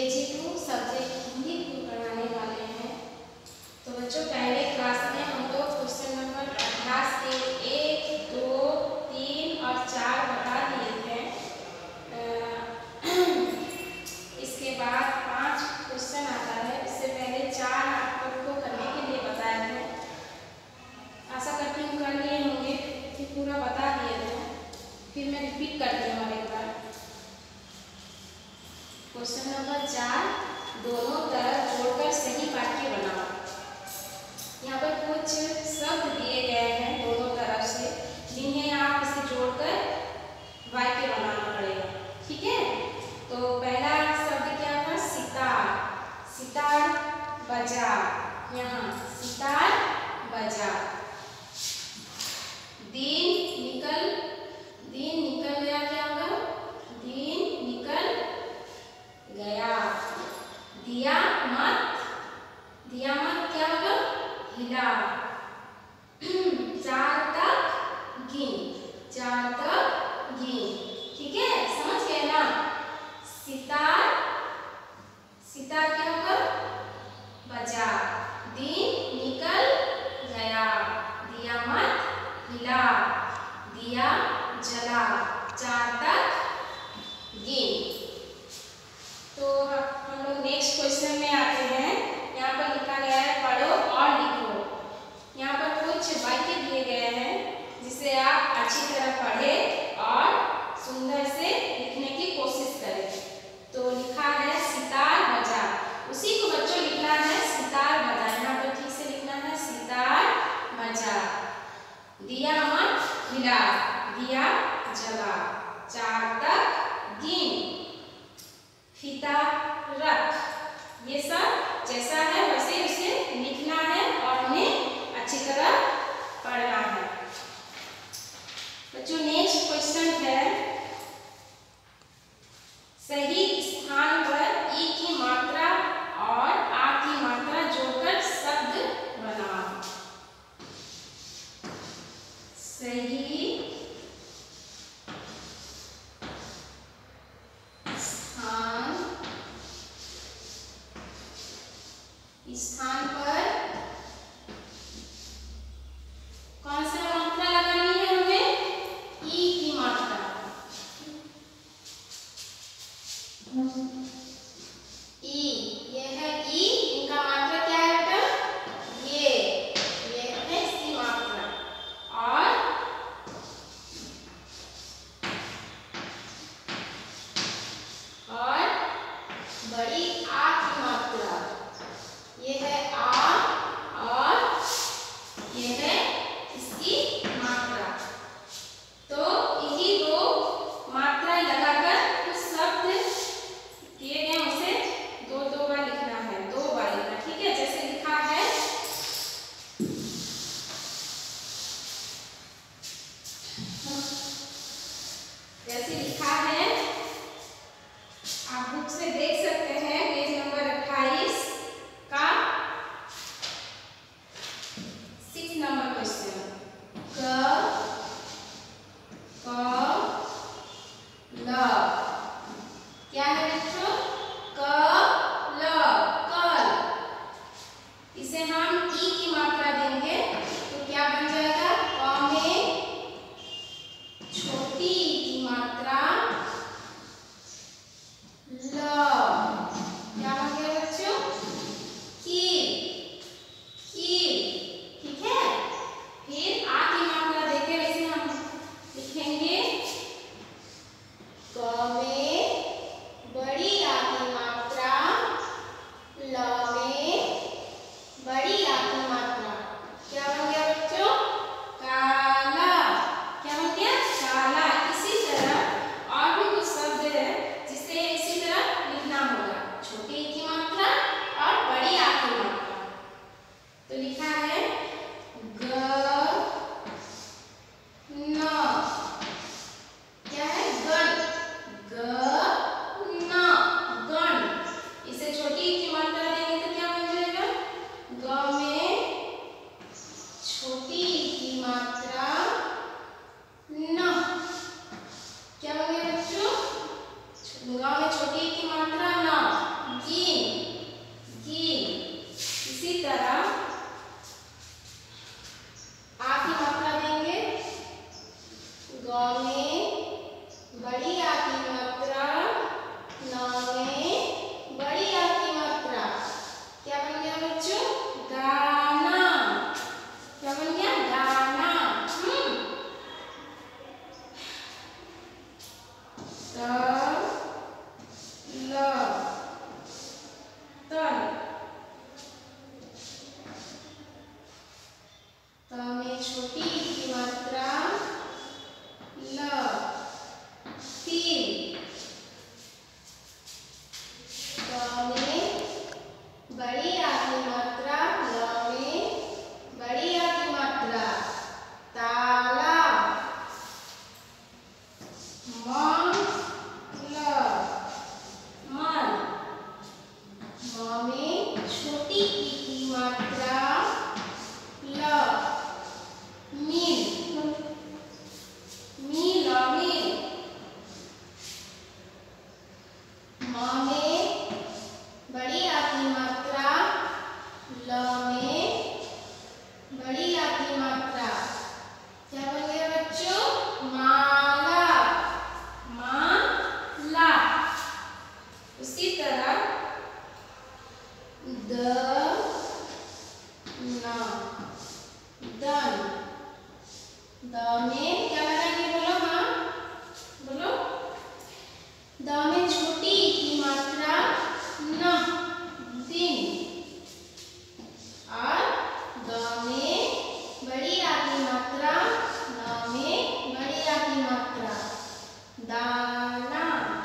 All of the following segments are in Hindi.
KG2 सब्जेक्ट हिंदी पढ़ाने वाले हैं। तो बच्चों पहले क्लास में हम लोग क्वेश्चन नंबर 28 के 1, 2, 3 और 4 बता दिए थे। इसके बाद 5 क्वेश्चन आता है। इससे पहले 4 आपको करने के लिए बताए थे। आशा करती हूँ कर लिए होंगे कि पूरा बता दिए थे। फिर मैं रिपीट करती हूँ और एक बार। क्वेश्चन नंबर 4, दोनों तरफ जोड़कर सही वाक्य बनाओ। यहाँ पर कुछ शब्द दिए गए हैं दोनों तरफ से, जिन्हें आप इसे जोड़कर वाक्य बनाना पड़ेगा। ठीक है, तो पहला शब्द क्या था? सितार। सितार बजा। यहाँ सितार बजा। दिन निकल। दिन निकल गया। क्या होगा? दिन निकल गया। दिया मत। दिया मत क्या होगा? हिला। 4 तक गिन। 4 तक गिन। ठीक है, समझ गए ना? सितार। सितार क्या होगा? बजा। दिन निकल गया। दिया मत हिला। दिया जला। 4 तक गिन। तो हम लोग नेक्स्ट क्वेश्चन में आते हैं। यहाँ पर लिखा गया है पढ़ो और लिखो। यहाँ पर कुछ वाक्य दिए गए हैं जिसे आप अच्छी तरह पढ़ें और सुंदर से लिखने की कोशिश करें। तो लिखा है सितार बजा। उसी को बच्चों लिखना है सितार बजा। यहाँ पर ठीक से लिखना है सितार बजा। दिया मत हिला। दिया जला। 4 तक गिन। फीता रख। ये सब जैसा है वैसे उसे लिखना है और उन्हें अच्छी तरह पढ़ना है। बच्चों नेक्स्ट क्वेश्चन है, सही स्थान पर ई की मात्रा और आ की मात्रा जोड़कर शब्द बनाओ। सही स्थान पर कौन सा मात्रा लगानी है हमें? ई की मात्रा। ई, ये है ई। इनका मात्रा क्या है बेटा? ये है इसकी मात्रा। और बड़ी आ की मात्रा। ये है आ और ये है इसकी मात्रा। तो इन्हीं दो मात्रा लगाकर कुछ शब्द दिए गए उसे 2-2 बार लिखना है। 2 बार लिखना। ठीक है, जैसे लिखा है आप बुक से देख सकते हैं पेज नंबर 28 का 6 नंबर क्वेश्चन। क ल क्या है बच्चों? क ल कल। इसे हम ई की मात्रा देंगे तो क्या बन जाएगा? क में छोटी ई की मात्रा ल। क्या बन गया बच्चों? कील। कील। ठीक है, फिर आ की मात्रा देकर इसे हम लिखेंगे क में बड़ी आ की मात्रा, ल में बड़ी आ की मात्रा। क्या बन गया बच्चों? काला। क्या बन गया? काला। इसी तरह और भी कुछ शब्द है जिसे इसी तरह म में बड़ी आ की मात्रा, ल में बड़ी आ की मात्रा, क्या बन गया बच्चों? माला, माला। उसी तरह द न, दन, द में क्या बनाएंगे बोलो? हाँ बोलो। द में छोटी की मात्रा न, दिन, और द में बड़ी आ की मात्रा, न में बड़ी आ की मात्रा, दाना।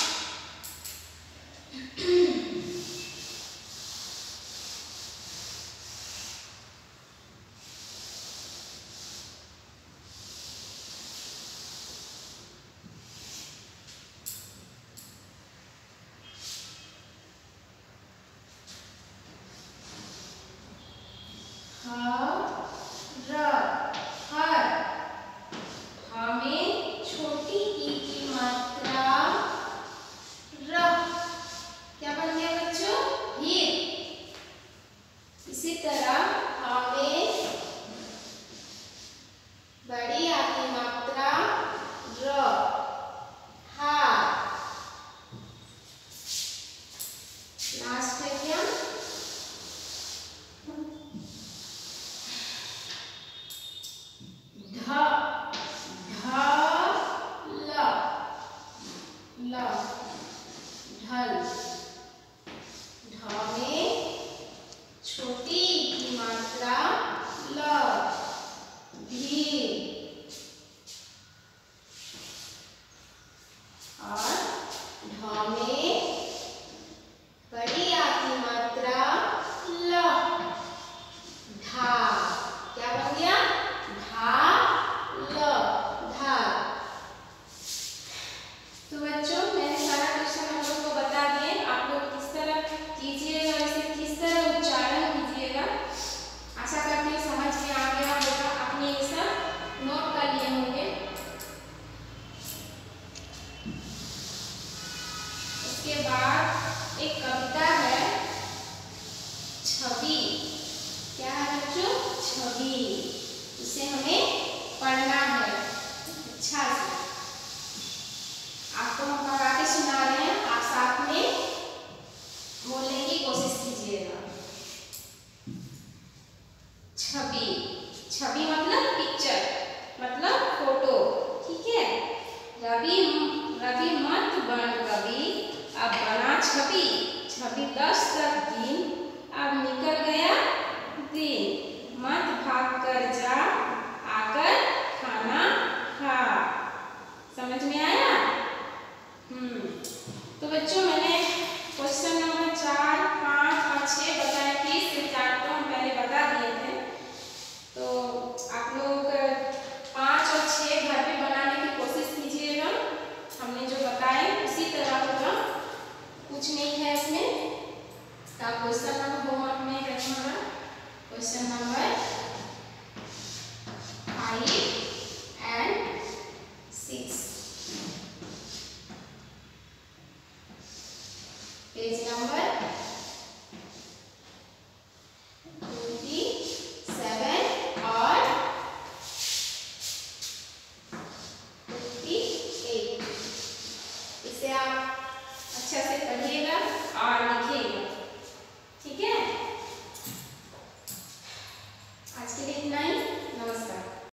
उसके बाद एक कविता है छवि। क्या है बच्चों? छवि। इसे हमें पढ़ना है अच्छा से। आपको हम पढ़ा के सुना रहे हैं, आप साथ में बोलने की कोशिश कीजिएगा। छवि, छवि मतलब पिक्चर, मतलब फोटो, ठीक है। रवि मत बन कवि, अब बना छवि, छवि 10 तक दिन, अब निकल गया दिन, मत भाग कर जा, आकर खाना खा। समझ में आया? तो बच्चों मैंने क्वेश्चन नंबर 4, 5 और 6 बताया कि इससे 4 तो हम पहले बता दिए थे। तो आप लोग 5 और 6 घर पे बनाने की कोशिश कीजिएगा। हमने जो बताए उसी तरह होगा, कुछ नहीं है इसमें। क्वेश्चन नंबर होमवर्क में रखना, question number 5 and 6, page number 27 और 58। इसे आप अच्छा से पढ़िएगा और